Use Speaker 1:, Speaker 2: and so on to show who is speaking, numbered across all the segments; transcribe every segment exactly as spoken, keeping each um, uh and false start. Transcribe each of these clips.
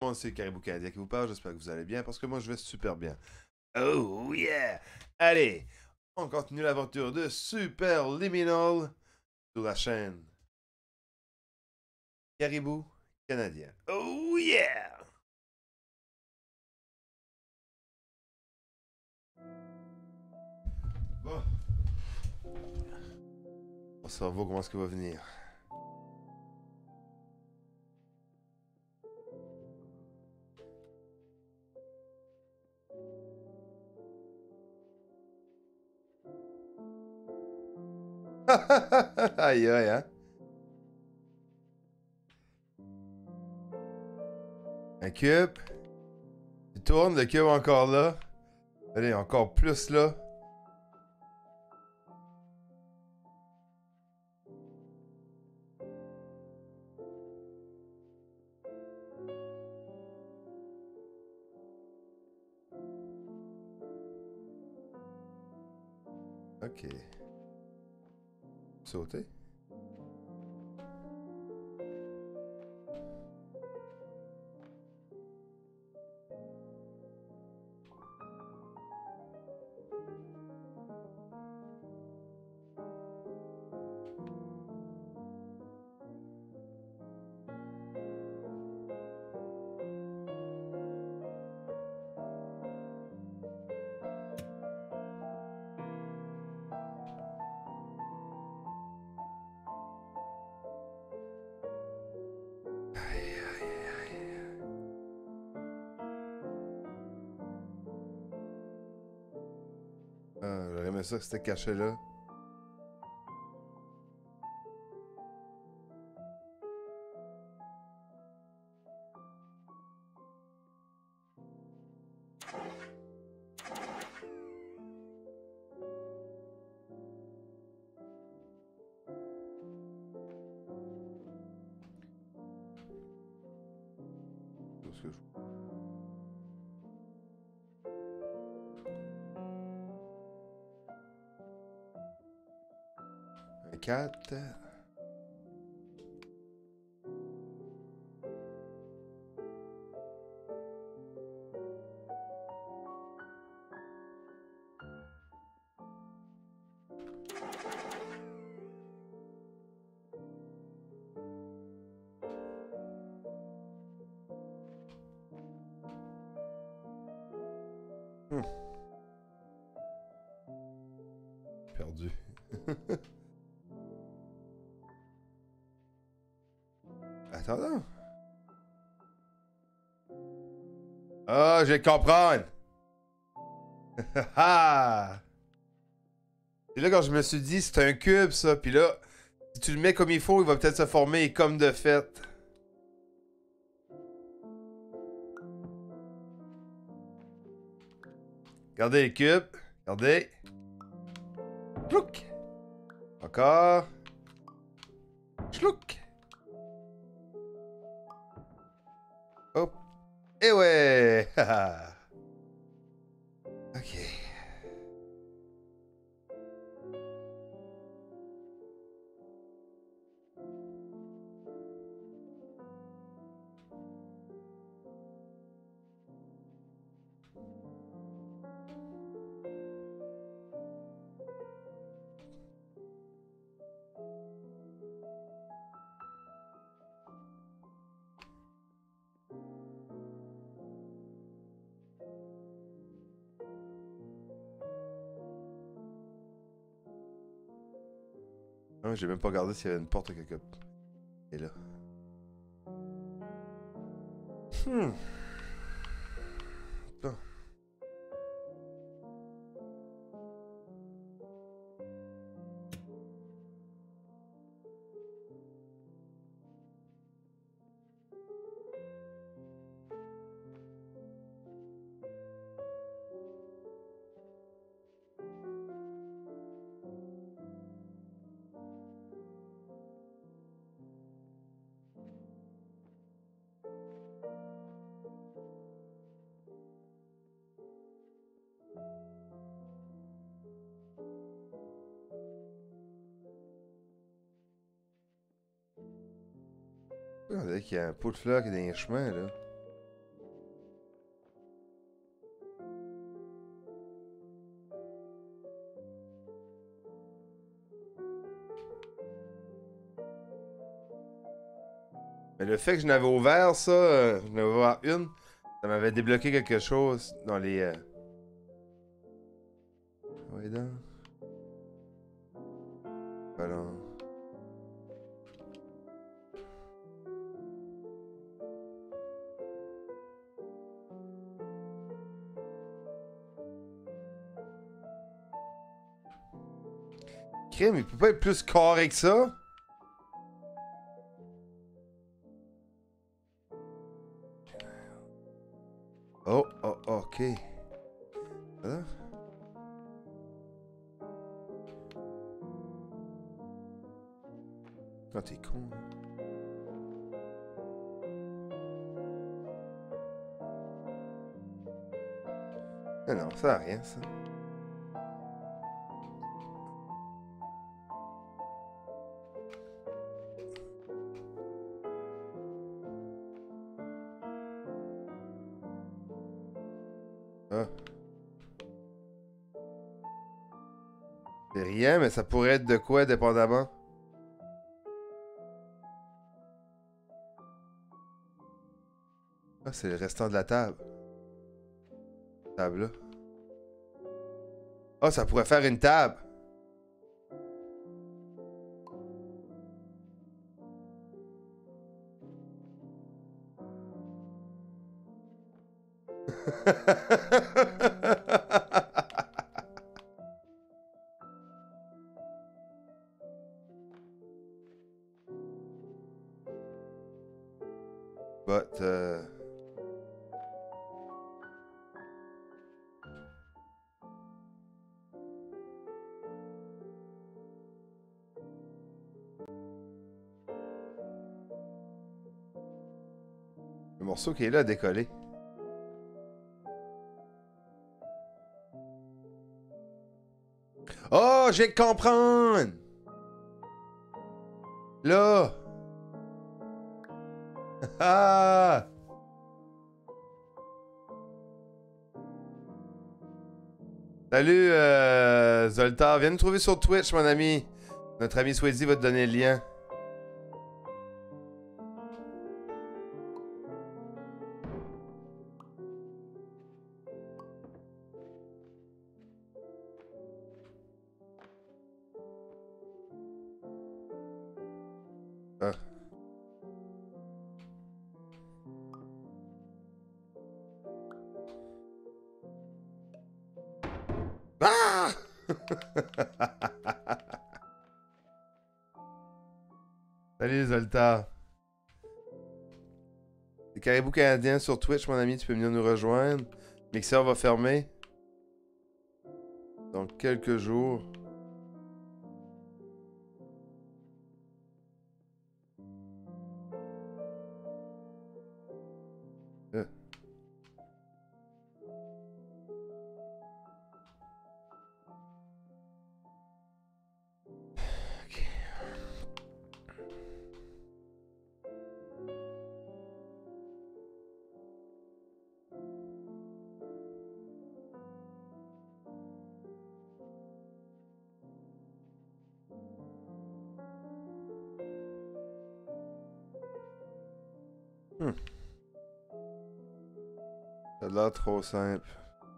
Speaker 1: Bon, c'est Caribou Canadien qui vous parle, j'espère que vous allez bien, parce que moi je vais super bien. Oh yeah! Allez, on continue l'aventure de Superliminal sur la chaîne Caribou Canadien. Oh yeah! Bon. On va voir comment est-ce qu'il va venir. Aïe aïe, hein? Un cube. Tu tournes, le cube encore là. Allez, encore plus là. Ok. Sauter. Ah, j'aurais aimé ça que c'était caché là. Tout ce que je... Un quatre. Hmm. Perdu. Attends. Ah, je vais comprendre. Ah! Et là, quand je me suis dit, c'est un cube, ça. Puis là, si tu le mets comme il faut, il va peut-être se former comme de fait. Regardez le cube. Regardez. Chlouk. Encore. Chlouk. Hop. Et ouais. Ok. Ah, j'ai même pas regardé s'il y avait une porte quelque part. Et là. Hmm. Bon. On dirait qu'il y a un pot de fleurs qui est dans les chemins, là. Mais le fait que je n'avais ouvert ça, euh, je n'avais ouvert une, ça m'avait débloqué quelque chose dans les... Euh... Ouais, donc. Voilà. Crime, il peut pas être plus carré que ça? Oh, oh, ok. Voilà. Oh, t'es con. Non, non, ça sert à rien, ça. Ah. C'est rien, mais ça pourrait être de quoi, dépendamment? Ah, c'est le restant de la table. Table là. Ah, ça pourrait faire une table. But, euh... le morceau qui est là a décollé. Oh, j'ai que comprendre! Là! Ah! Salut, euh, Zoltar. Viens nous trouver sur Twitch, mon ami. Notre ami Swayze va te donner le lien. Ah. Ah! Salut Zoltar. Les Caribous Canadiens sur Twitch, mon ami, tu peux venir nous rejoindre. Mixer va fermer. Dans quelques jours. Euh. Ok. Hmm. Ça a l'air trop simple.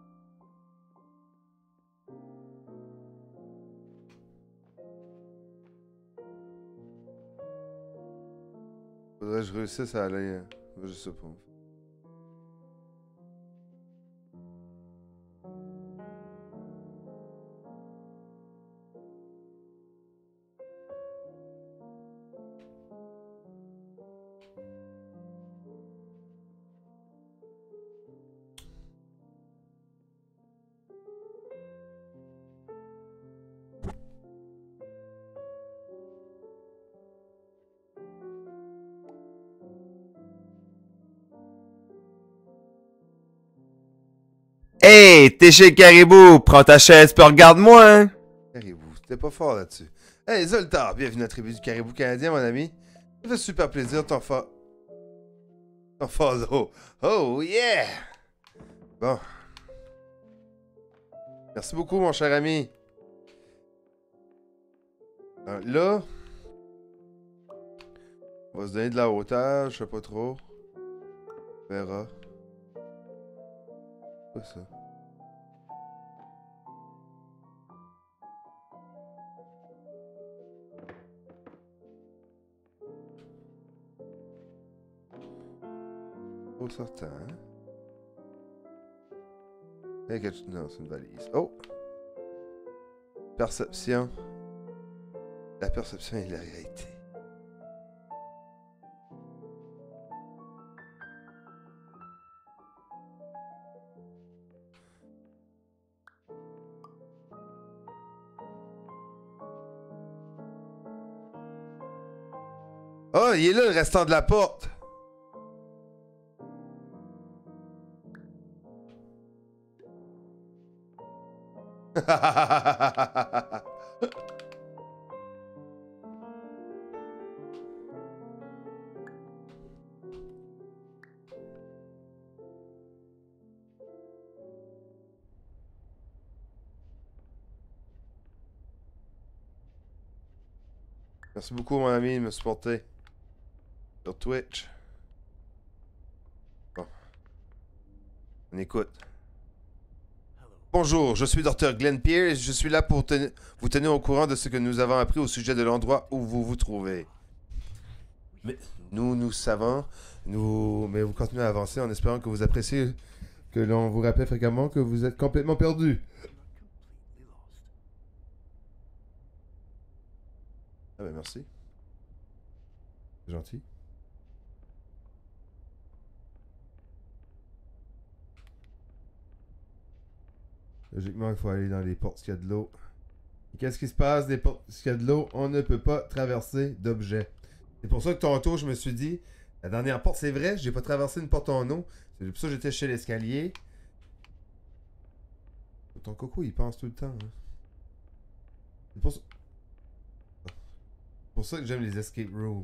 Speaker 1: Faudrait que je réussisse à aller... euh, Je sais pas. Hey, t'es chez Caribou, prends ta chaise puis regarde-moi, hein. Caribou, t'es pas fort là-dessus. Hey, Zoltar, bienvenue à la tribu du Caribou Canadien, mon ami. Ça fait super plaisir, ton fa... Ton follow. Oh, yeah! Bon. Merci beaucoup, mon cher ami. Euh, là... On va se donner de la hauteur, je sais pas trop. On verra. Quoi ça? Au sortant. Hein? Quelque... Non, c'est une valise. Oh! Perception. La perception est la réalité. Oh, il est là le restant de la porte! Merci beaucoup, mon ami, de me supporter. Sur Twitch. Bon. On écoute. Bonjour, je suis Docteur Glenn Pierce et je suis là pour ten vous tenir au courant de ce que nous avons appris au sujet de l'endroit où vous vous trouvez. Mais nous, nous savons, nous... mais vous continuez à avancer en espérant que vous appréciez que l'on vous rappelle fréquemment que vous êtes complètement perdu. Ah ben merci. C'est gentil. Logiquement, il faut aller dans les portes s'il y a de l'eau. Qu'est-ce qui se passe des portes s'il y a de l'eau? On ne peut pas traverser d'objets. C'est pour ça que tantôt, je me suis dit, la dernière porte, c'est vrai, j'ai pas traversé une porte en eau. C'est pour ça que j'étais chez l'escalier. Ton coco, il pense tout le temps. Hein. C'est pour ça... pour ça que j'aime les escape rooms.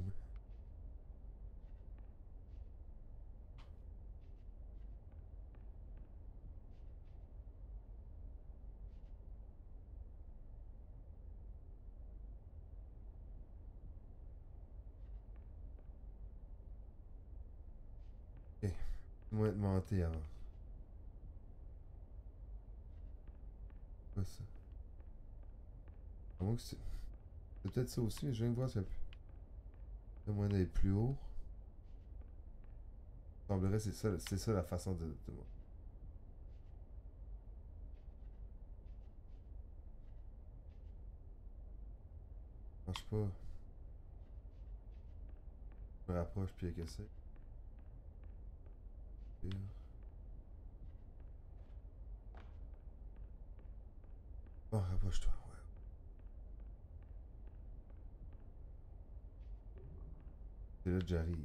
Speaker 1: Ok. Moi de mentir avant. Quoi ça? Comment que c'est... C'est peut-être ça aussi, mais je viens de voir si il y a plus... Il y a moyen d'aller plus haut. Il semblerait que c'est ça, c'est ça la façon de... de... marche pas. Je me rapproche puis il y a que c'est. Bon, rapproche-toi, ouais. C'est là que j'arrive.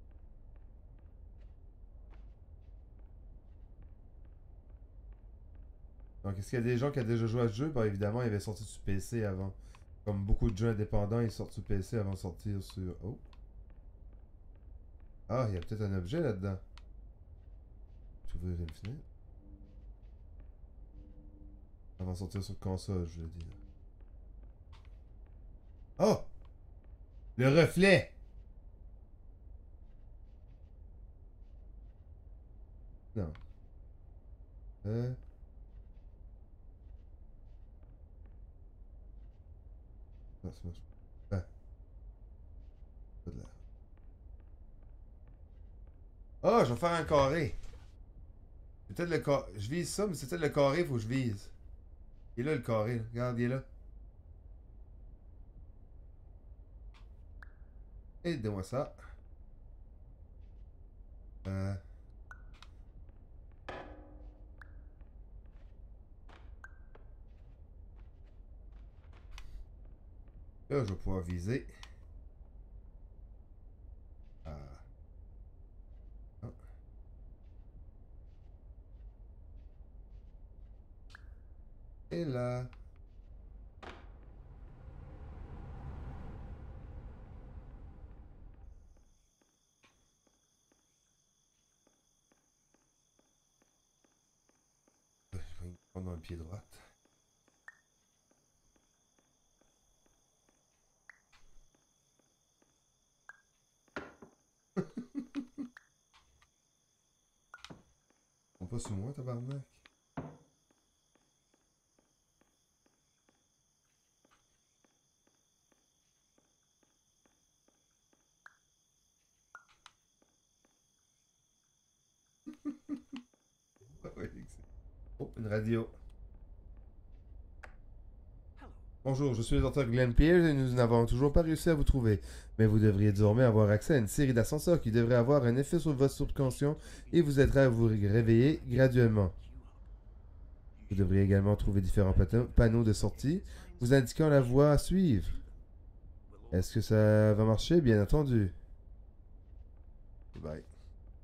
Speaker 1: Donc, est-ce qu'il y a des gens qui ont déjà joué à ce jeu? Ben, évidemment, il avait sorti sur P C avant. Comme beaucoup de jeux indépendants, ils sortent sur P C avant de sortir sur... Oh! Ah, il y a peut-être un objet là-dedans. Je vais ouvrir une fenêtre. Avant de sortir sur console, je veux dire. Oh! Le reflet! Non. Euh... Non, ça marche pas. Ah. Pas de l'air. Ah, je vais faire un carré. C'est peut-être le carré. Je vise ça, mais c'est peut-être le carré, faut que je vise. Il est là le carré, là. Regarde, il est là. Aidez-moi ça. Euh... Là, je vais pouvoir viser. Ah. Ah. Et là. Je vais prendre dans le pied droit. pas sur moi, tabarnak. Oh, une radio. Bonjour, je suis le docteur Glenn Pierce et nous n'avons toujours pas réussi à vous trouver. Mais vous devriez désormais avoir accès à une série d'ascenseurs qui devrait avoir un effet sur votre subconscient et vous aiderait à vous réveiller graduellement. Vous devriez également trouver différents panneaux de sortie vous indiquant la voie à suivre. Est-ce que ça va marcher? Bien entendu. Bye.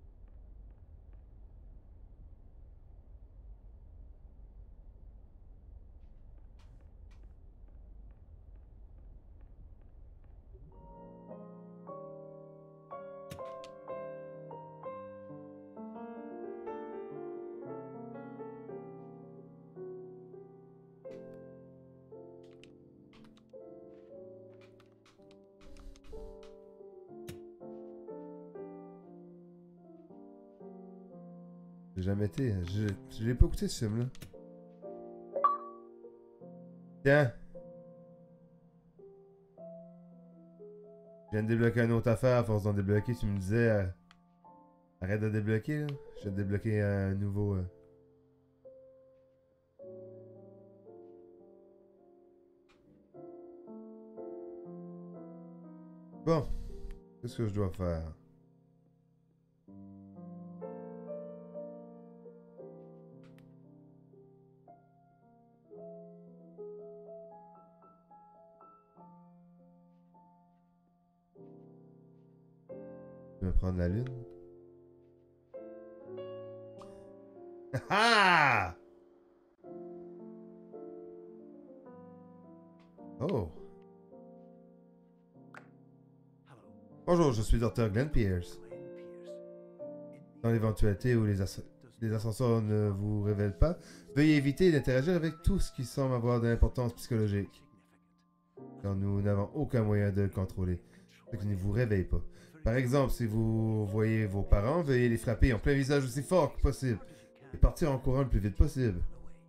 Speaker 1: J'ai jamais été. Je, je l'ai pas écouté ce film-là. Tiens. Je viens de débloquer une autre affaire. À force d'en débloquer, tu me disais. Euh, arrête de débloquer, là. Je viens de débloquer un nouveau. Euh... Bon. Qu'est-ce que je dois faire? Je vais prendre la lune. Ah! Oh. Bonjour, je suis docteur Glenn Pierce. Dans l'éventualité où les, as les ascenseurs ne vous révèlent pas, veuillez éviter d'interagir avec tout ce qui semble avoir de l'importance psychologique. Car nous n'avons aucun moyen de le contrôler. Ce qui ne vous réveille pas. Par exemple, si vous voyez vos parents, veuillez les frapper en plein visage aussi fort que possible. Et partir en courant le plus vite possible.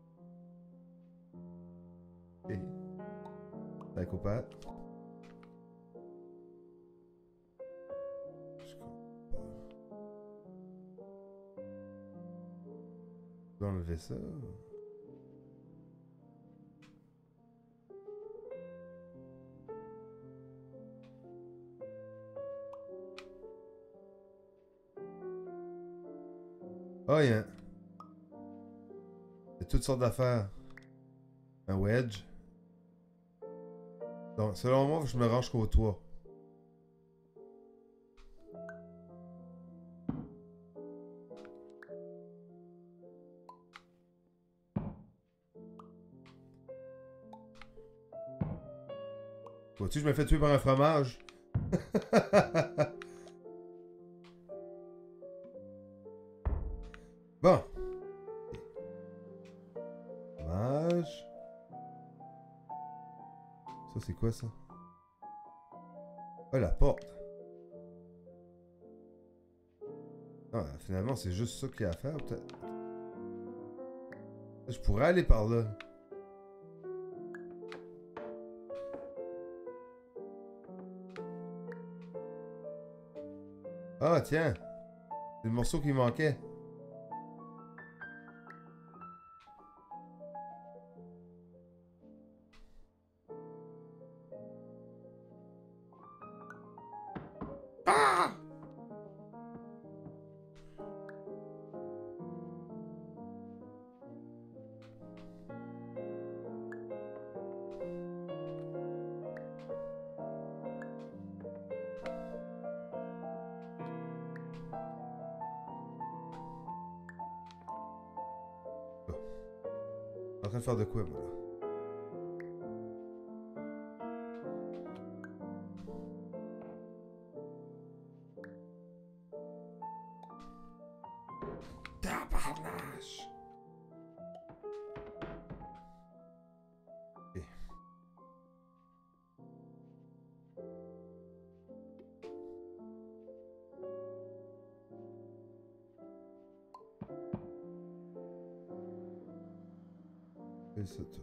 Speaker 1: Okay. Psychopathe. Je peux enlever ça. Oh, il y a... Il y a toutes sortes d'affaires. Un wedge. Donc, selon moi, je me range jusqu'au toit. Vois-tu, je me fais tuer par un fromage. Bon. Fromage. Ça, c'est quoi, ça? Oh, la porte. Ah, finalement, c'est juste ça qu'il y a à faire, peut-être. Je pourrais aller par là. Ah, tiens. C'est le morceau qui manquait. Ah! En train de faire de quoi, moi, là? Tabarnache! Ok. Fais ça, toi.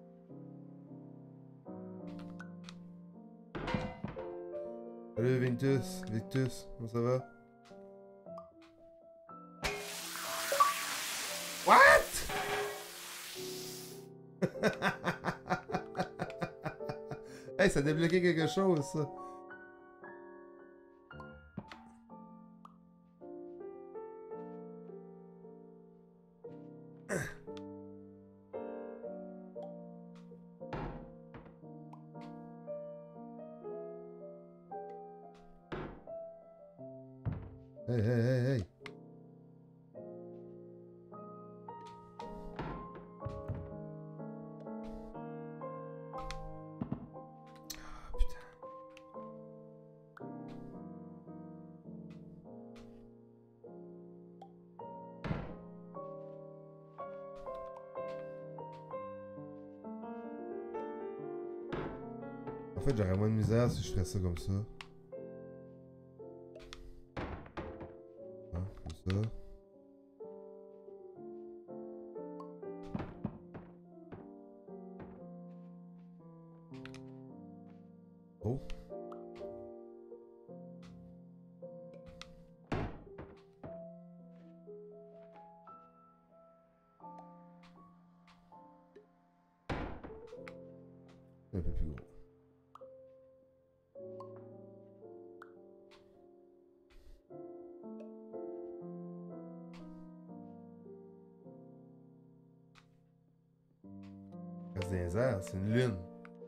Speaker 1: Salut Victus, Victus, comment ça va? What? Hey, ça a débloqué quelque chose, ça. Hey, hey, hey, hey. Ah, putain. En fait, j'aurais moins de misère si je ferais ça comme ça. Hein, comme ça. Oh. Un peu plus gros. Reste dans les airs, c'est une lune.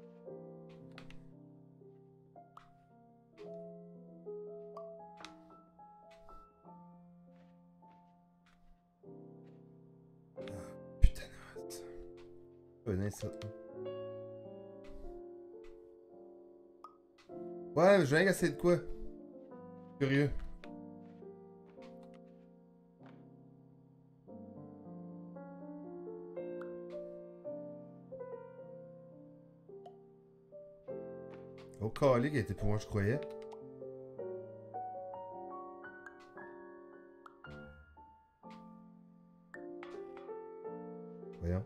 Speaker 1: Putain de hâte. Venez ça. Ouais, je viens essayer de quoi? Curieux. Au calé qui était pour moi, je croyais. Voyons.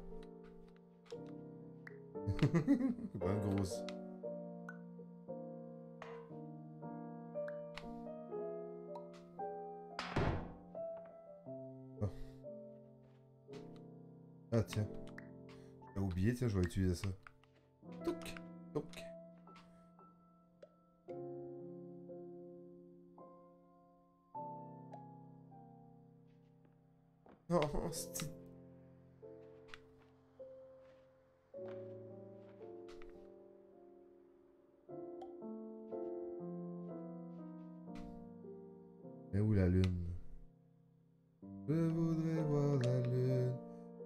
Speaker 1: Bonne grosse. Oh. Ah tiens. J'ai oublié, tiens, je vais utiliser ça. Touc, touc. Oh, c'est... Mais où la lune? Je voudrais voir la lune.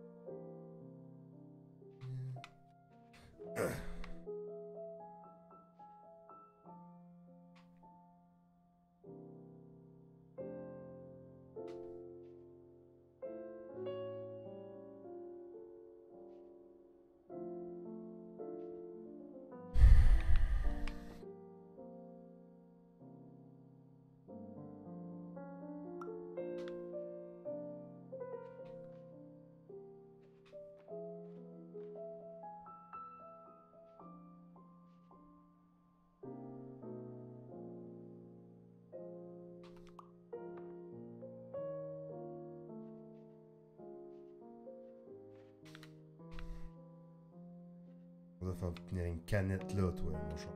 Speaker 1: On va faire tenir une canette là, toi, mon chat.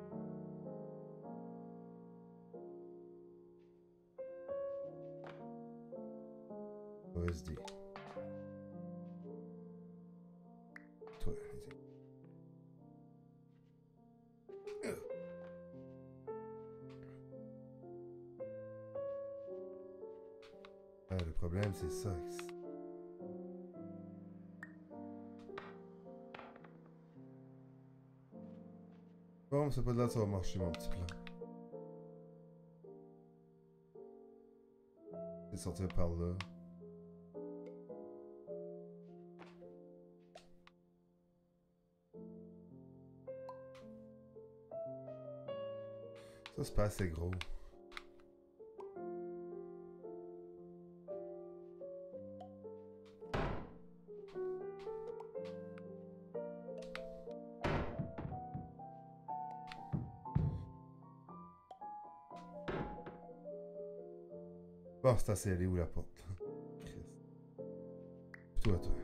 Speaker 1: O S D. Toi, vas-y. Ah, le problème, c'est ça. Bon, c'est pas de là que ça va marcher, mon petit plan. C'est sortir par là. Ça, c'est pas assez gros. Bon, c'est assez, elle est où la porte? Toi, toi.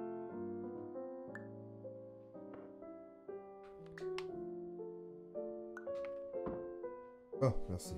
Speaker 1: Oh, merci.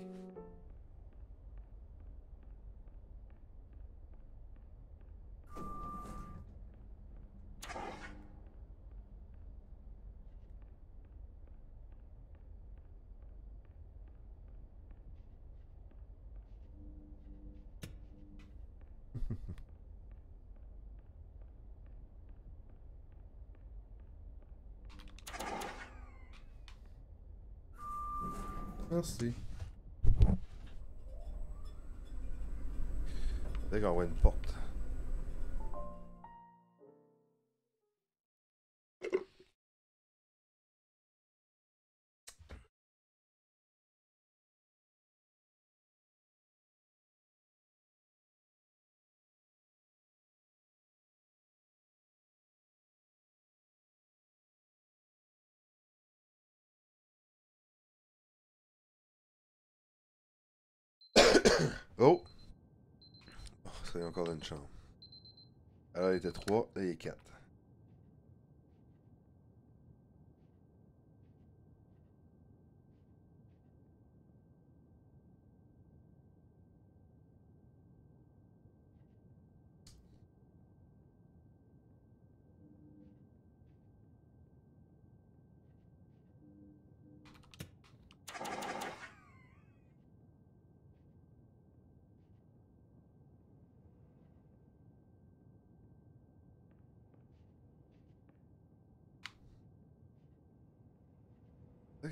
Speaker 1: Merci. Peut-être qu'on voit une porte. Oh! Oh, ça y est encore une chambre. Alors, il était trois, là, il est quatre. Ok.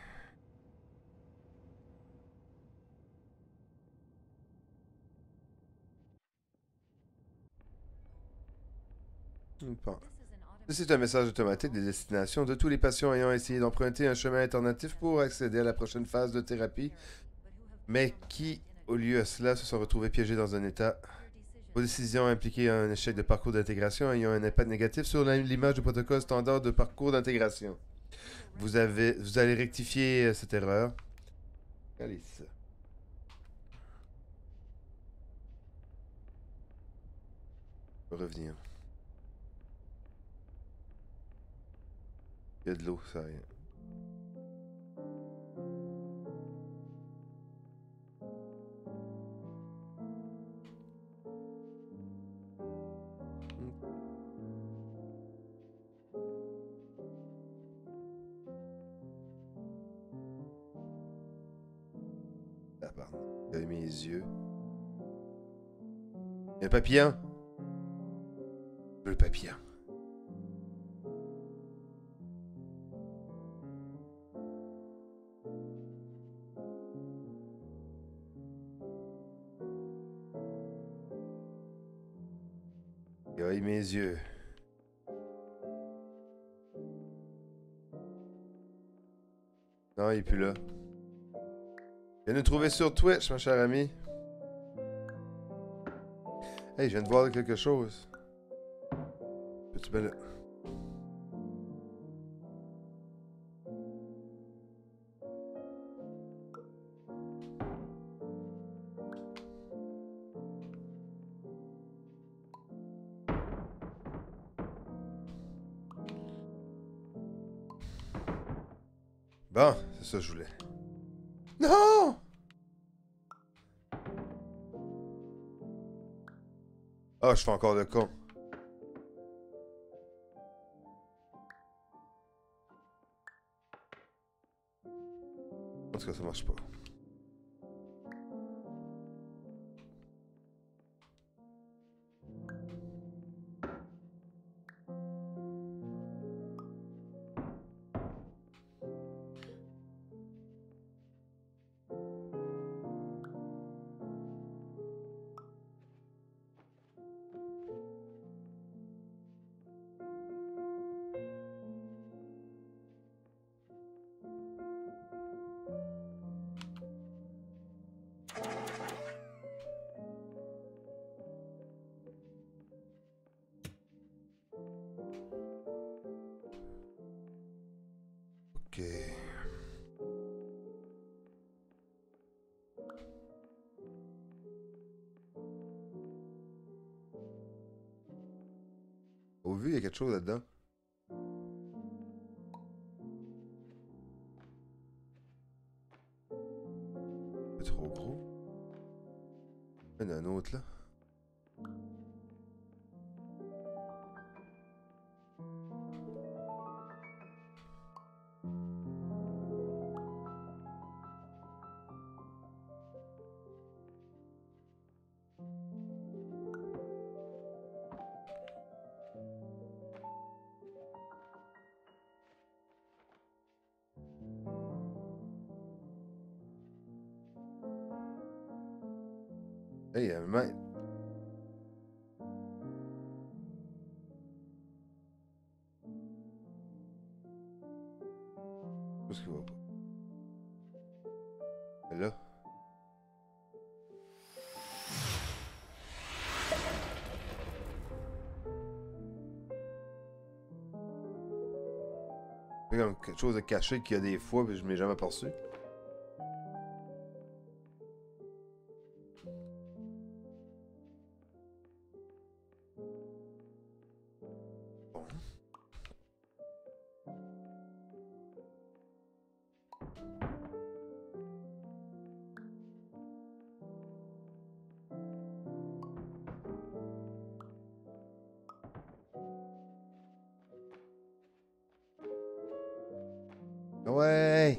Speaker 1: Bon. Ceci est un message automatique des destinations de tous les patients ayant essayé d'emprunter un chemin alternatif pour accéder à la prochaine phase de thérapie, mais qui, au lieu de cela, se sont retrouvés piégés dans un état. Vos décisions ont impliqué un échec de parcours d'intégration ayant un impact négatif sur l'image du protocole standard de parcours d'intégration. Vous avez, vous allez rectifier euh, cette erreur. Alice. Je vais revenir. Il y a de l'eau, ça rien. Ah, pardon. Il y a mes yeux. Il y a un papillon. Le papillon. Il y a mes yeux. Non, il est plus là. Viens nous trouver sur Twitch, mon cher ami. Hey, je viens de voir quelque chose. Peux-tu me le... Bon, c'est ça que je voulais. Non! Ah, oh, je fais encore le con. En tout cas, ça marche pas. Au vu, il y a quelque chose là-dedans. Un peu trop gros. Il y en a un autre là. Hey, euh, man. Qu'est-ce qu'il va pas? Et là. C'est comme quelque chose de caché qu'il y a des fois, mais je m'ai jamais aperçu. Bon. Ouais!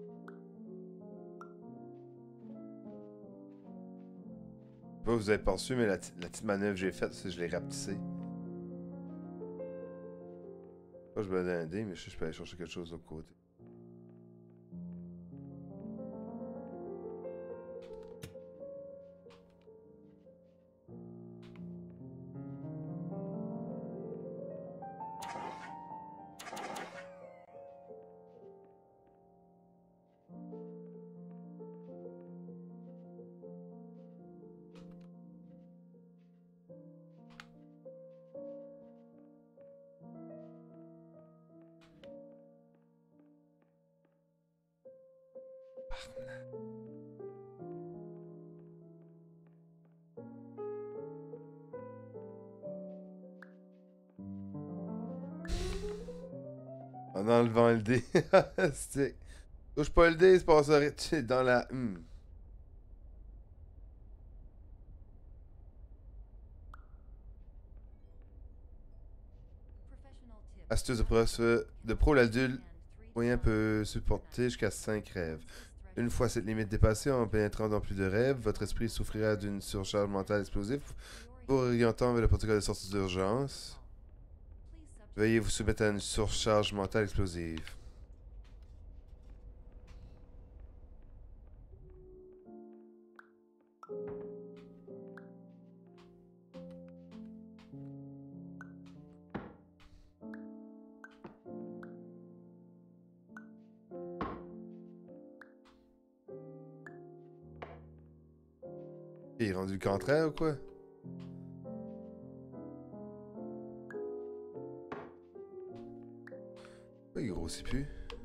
Speaker 1: Je sais pas si vous avez perçu, mais la, la petite manœuvre que j'ai faite, c'est que je l'ai rapetissé. Pas que je me donne un dé, mais je sais que je peux aller chercher quelque chose de l'autre côté. En enlevant le dé. C'est... Touche pas le dé, c'est pas ça. Dans la... Hmm. Astuce de pro, de pro l'adulte moyen peut supporter jusqu'à cinq rêves. Une fois cette limite dépassée, en pénétrant dans plus de rêves, votre esprit souffrira d'une surcharge mentale explosive, vous orientant vers le protocole de sortie d'urgence. Veuillez vous soumettre à une surcharge mentale explosive. Il est rendu le contraire ou quoi? Pourquoi il grossit plus?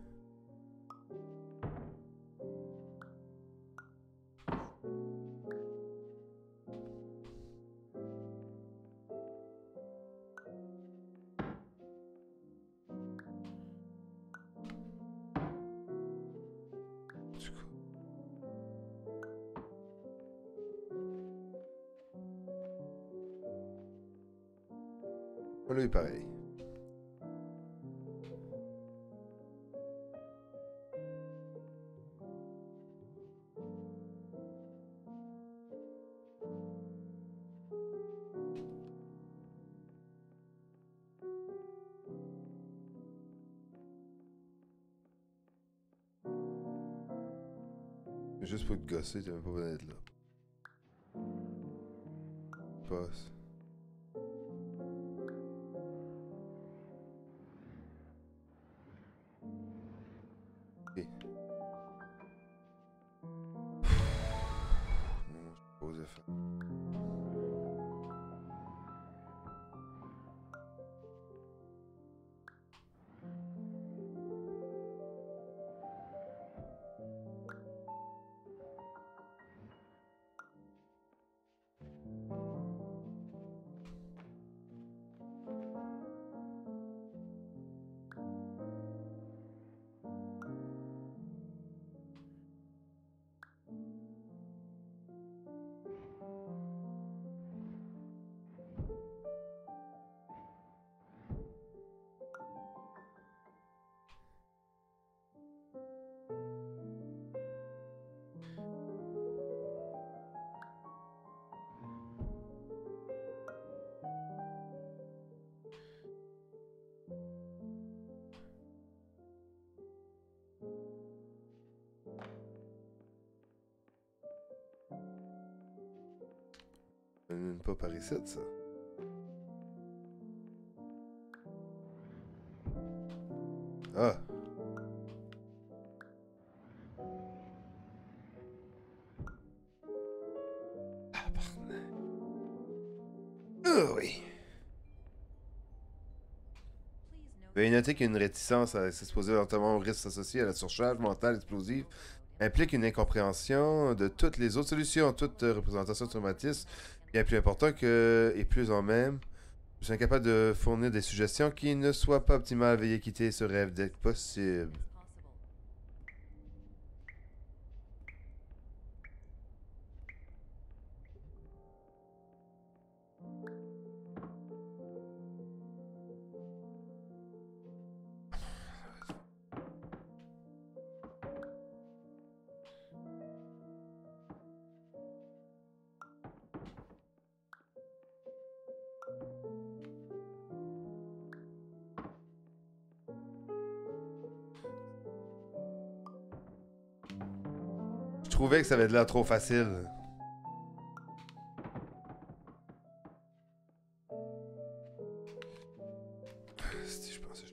Speaker 1: Du coup. Là, il est pareil. Juste pour te gosser, t'as même pas besoin d'être là. Passe. Ok. Non, je pose le faire. pas par ici, ça. Ah. Ah, pardon. Oh oui. Veuillez noter qu'une réticence à s'exposer lentement aux risques associés à la surcharge mentale explosive implique une incompréhension de toutes les autres solutions. Toute représentation de traumatisme bien plus important que et plus en même. Je suis incapable de fournir des suggestions qui ne soient pas optimales. Veuillez quitter ce rêve dès que possible. Je trouvais que ça avait de l'air trop facile. Si je pensais.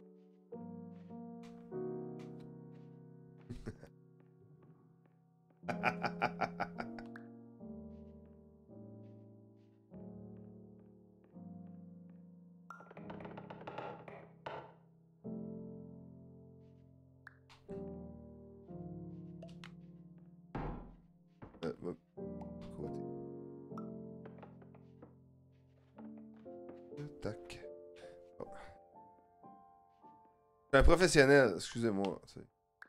Speaker 1: Euh, hop. Côté. Tac. Oh. Je suis un professionnel, excusez-moi. tu sais.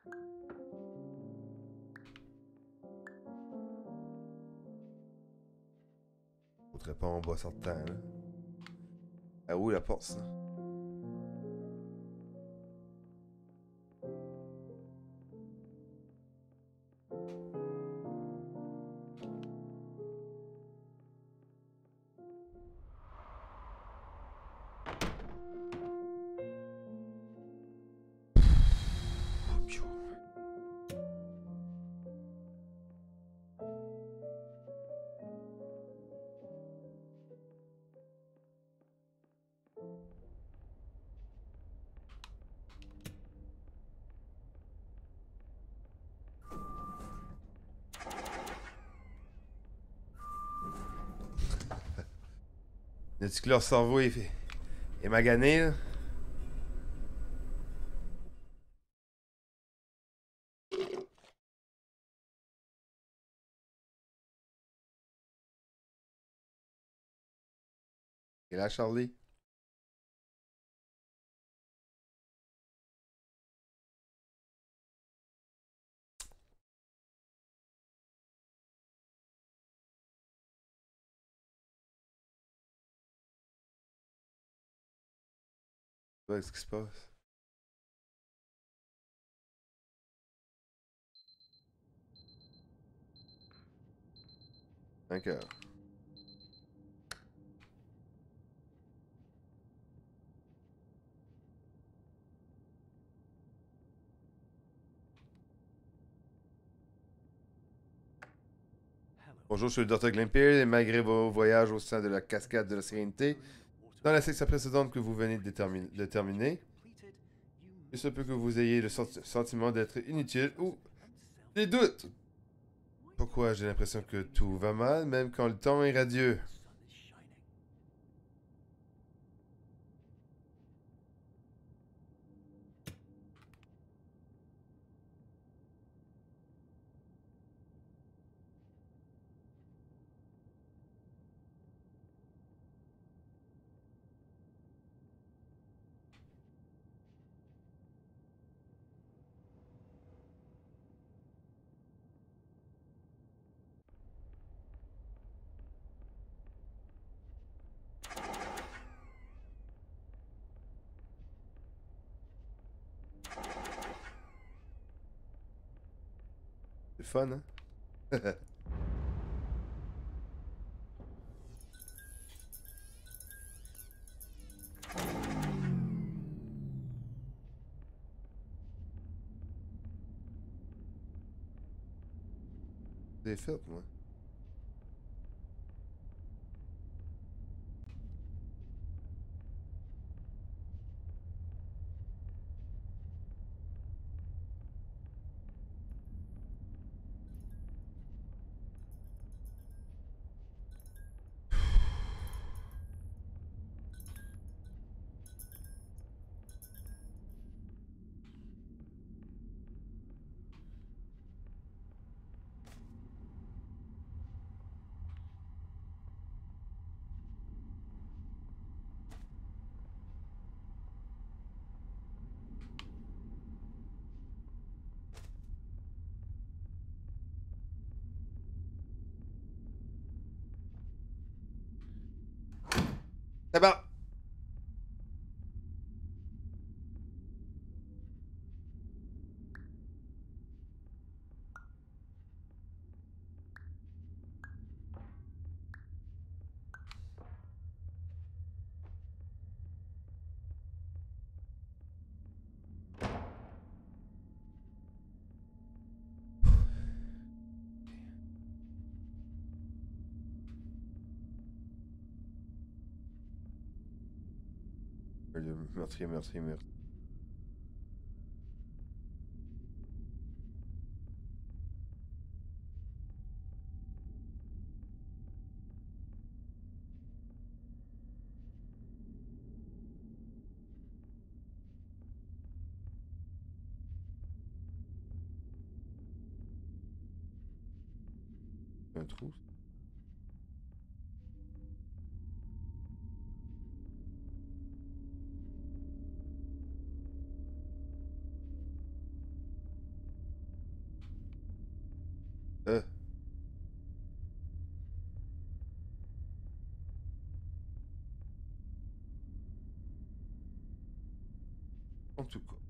Speaker 1: Faudrait pas en bas sortant, là. Ah oui, la porte, ça. Est-ce que leur cerveau est, fait... est magané, là? Et là, Charlie? Qu'est-ce qui se passe? D'accord. Bonjour, je suis le docteur Glimpier et malgré vos voyages au sein de la cascade de la sérénité, dans la section précédente que vous venez de, déterminer, de terminer, il se peut que vous ayez le senti sentiment d'être inutile ou des doutes. Pourquoi j'ai l'impression que tout va mal, même quand le temps est radieux? C'est fun, hein? C'est fait, moi. C'est bon. Meurtrier, meurtrier, meurtrier. Un trou. Euh. En tout cas.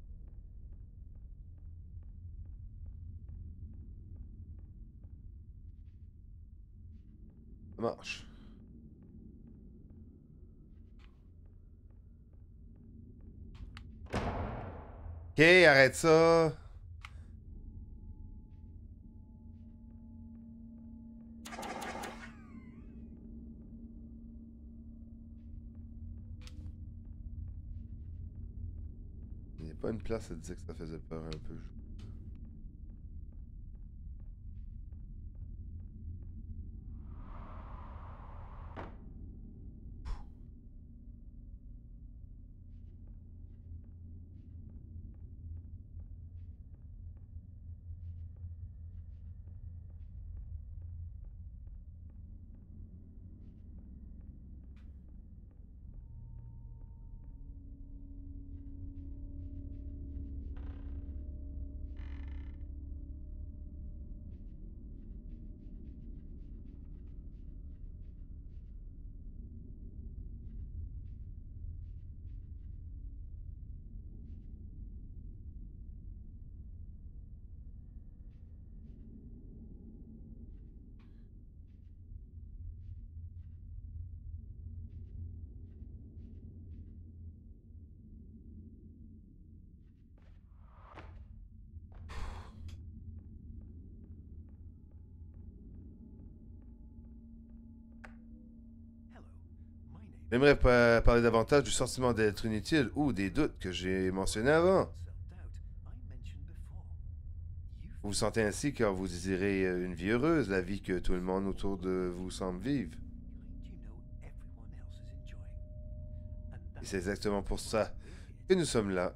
Speaker 1: Ça marche. Ok, arrête ça. Il n'y a pas une place à dire que ça faisait peur un peu. J'aimerais pas parler davantage du sentiment d'être inutile ou des doutes que j'ai mentionnés avant. Vous vous sentez ainsi car vous désirez une vie heureuse, la vie que tout le monde autour de vous semble vivre. Et c'est exactement pour ça que nous sommes là.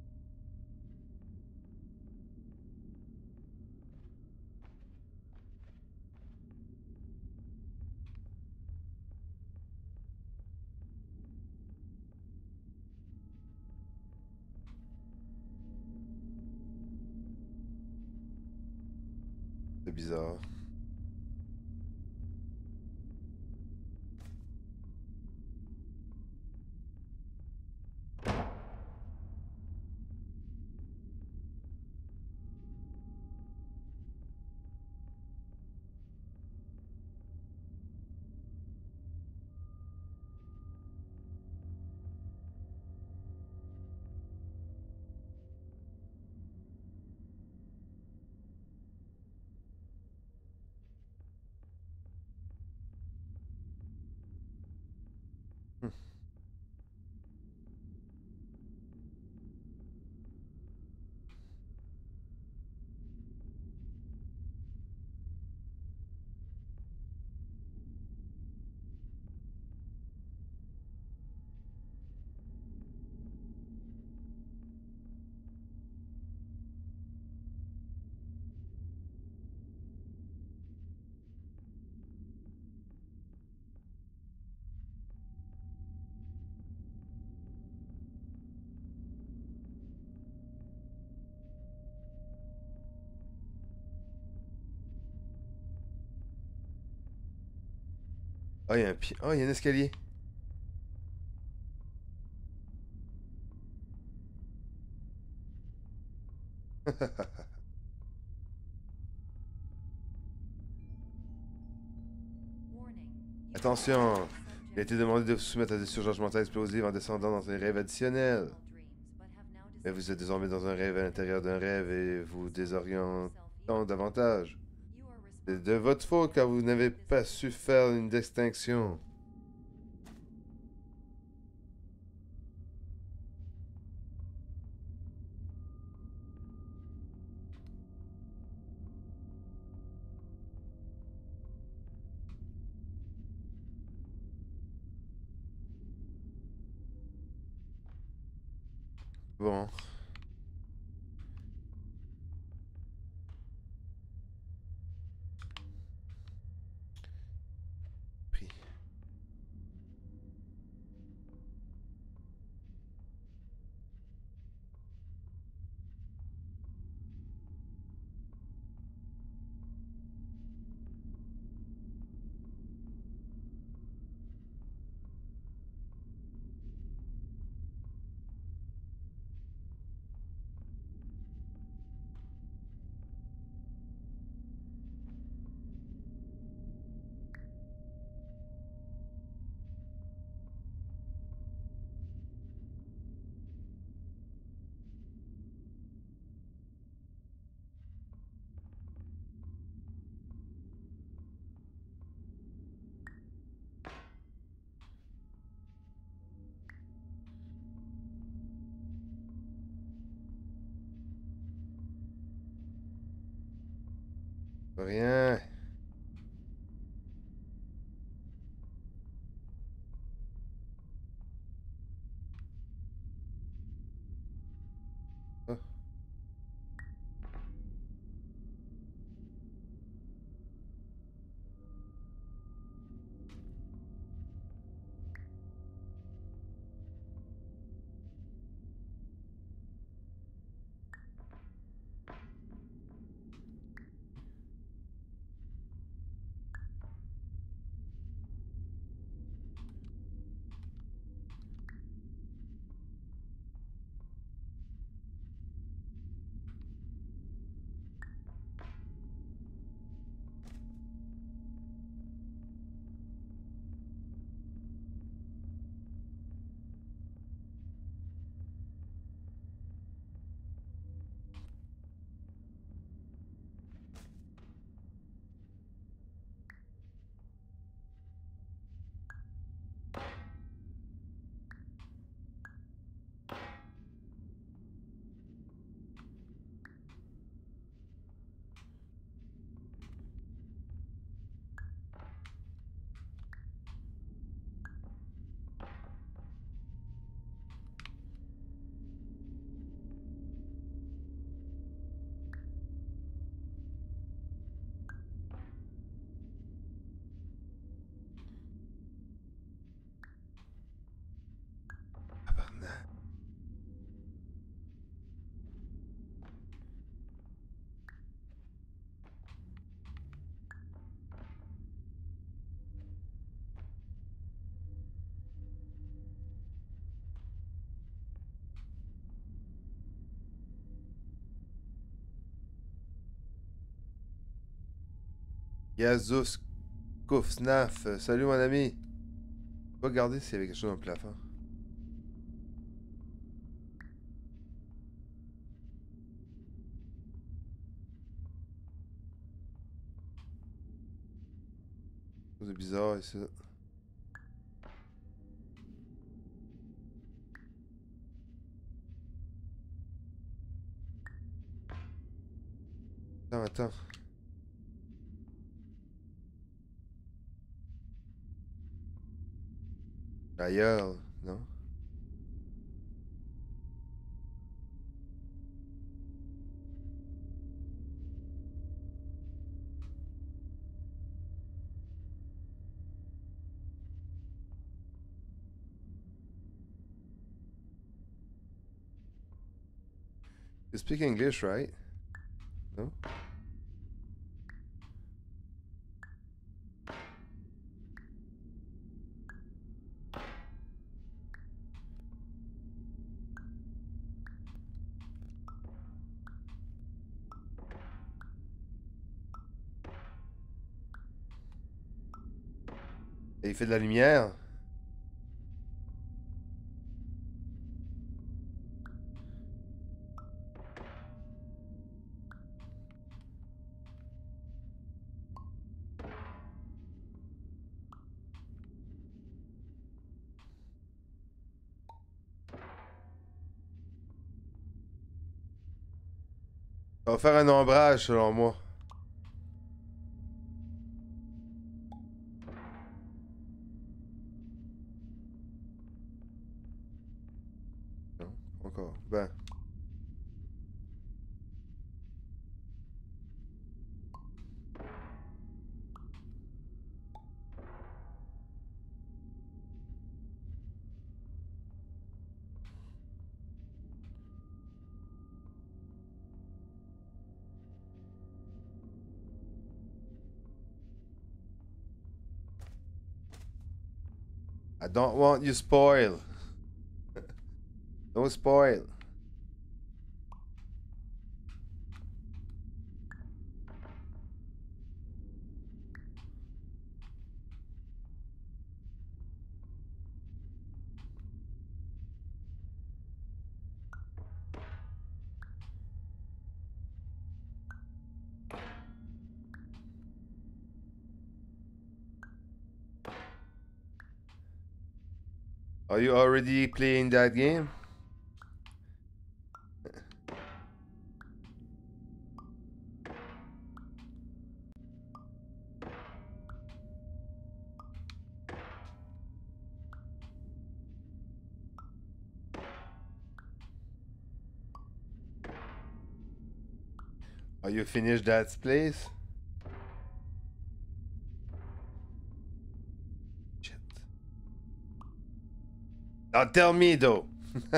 Speaker 1: C'est bizarre. Hum. Ah, il y a un pied. Ah, il y a un escalier. Attention! Il a été demandé de vous soumettre à des surcharges mentales explosives en descendant dans un rêve additionnel. Mais vous êtes désormais dans un rêve à l'intérieur d'un rêve et vous désorientant davantage. C'est de votre faute car vous n'avez pas su faire une distinction. Bon. Pris. Rien. Oh. Tabarnak. Yazous Koufsnaf. Salut mon ami. On va regarder s'il y avait quelque chose dans le plafond. Quelque chose de bizarre ici. Attends, attends. Ailleurs, non? You speak English, right? No? Il fait de la lumière. Ça va faire un ombrage selon moi. Non, encore. Ben. I don't want you spoil. No spoil. Are you already playing that game? Are you finished that place? Shit. Now tell me though.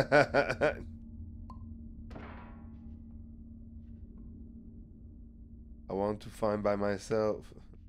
Speaker 1: I want to find by myself.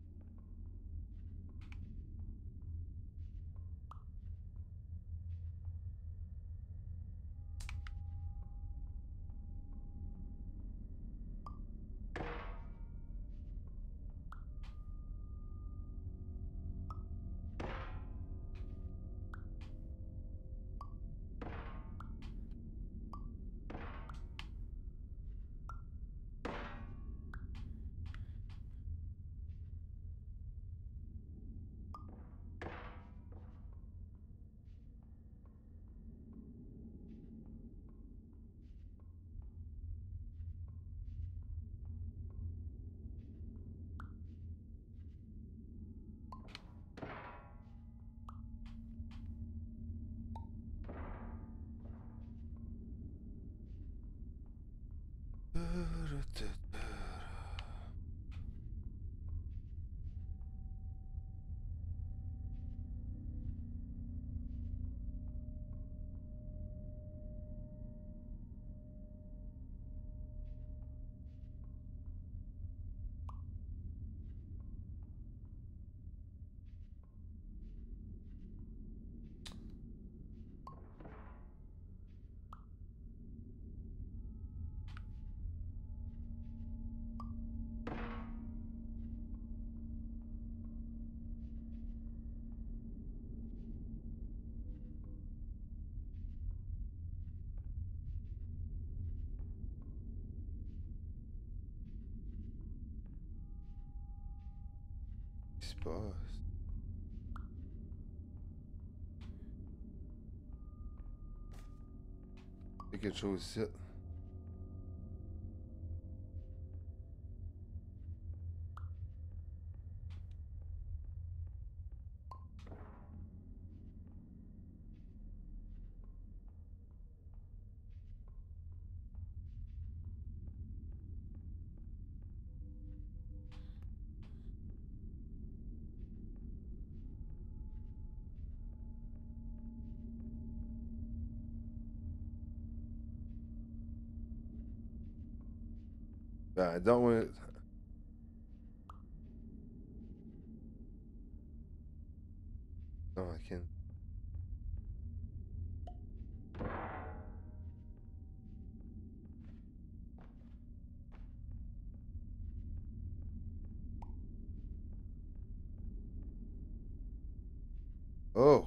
Speaker 1: Qu'est-ce qui se passe? Il y a quelque chose ici. Ben, I don't want... No, I can't. Oh.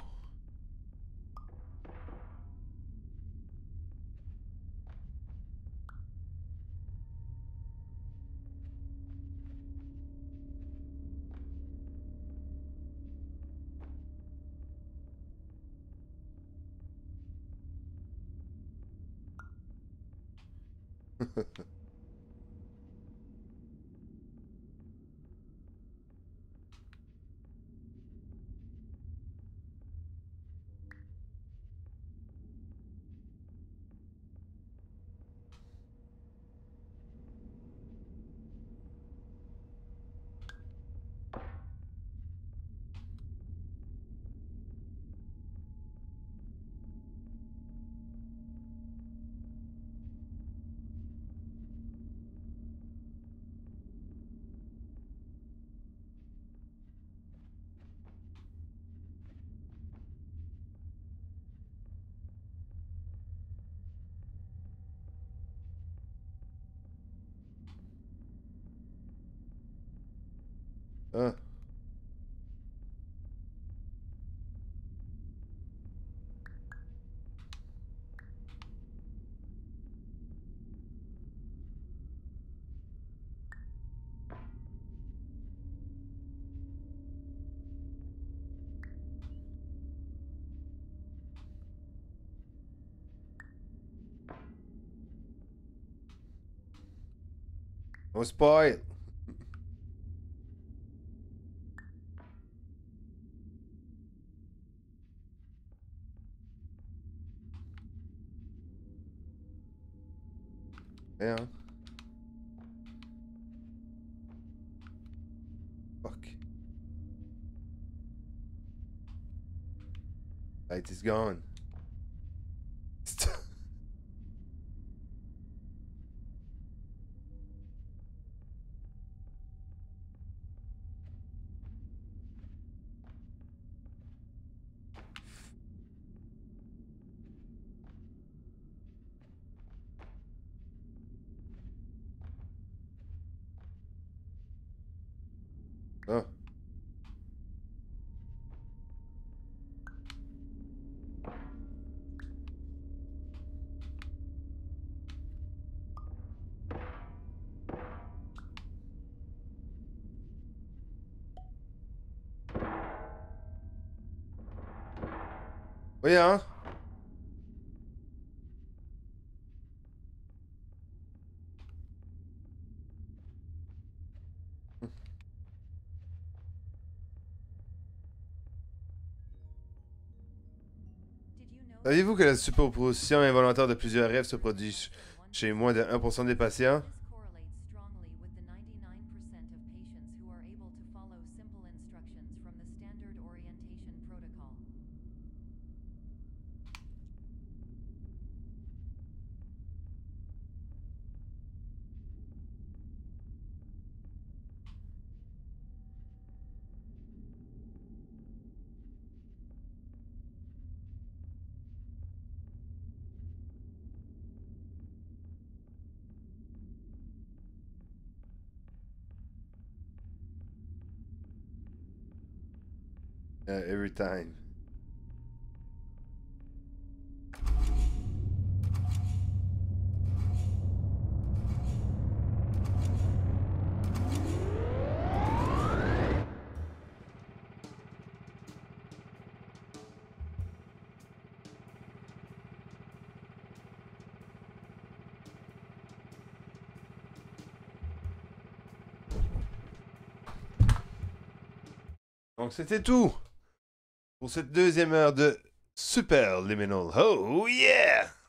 Speaker 1: Ah. On spoil. Yeah. Fuck. Light is gone. Ah. Oui, hein? Saviez-vous que la superposition involontaire de plusieurs rêves se produit chez moins de un pour cent des patients? Uh, every time. Donc c'était tout pour cette deuxième heure de Super Liminal. Oh yeah!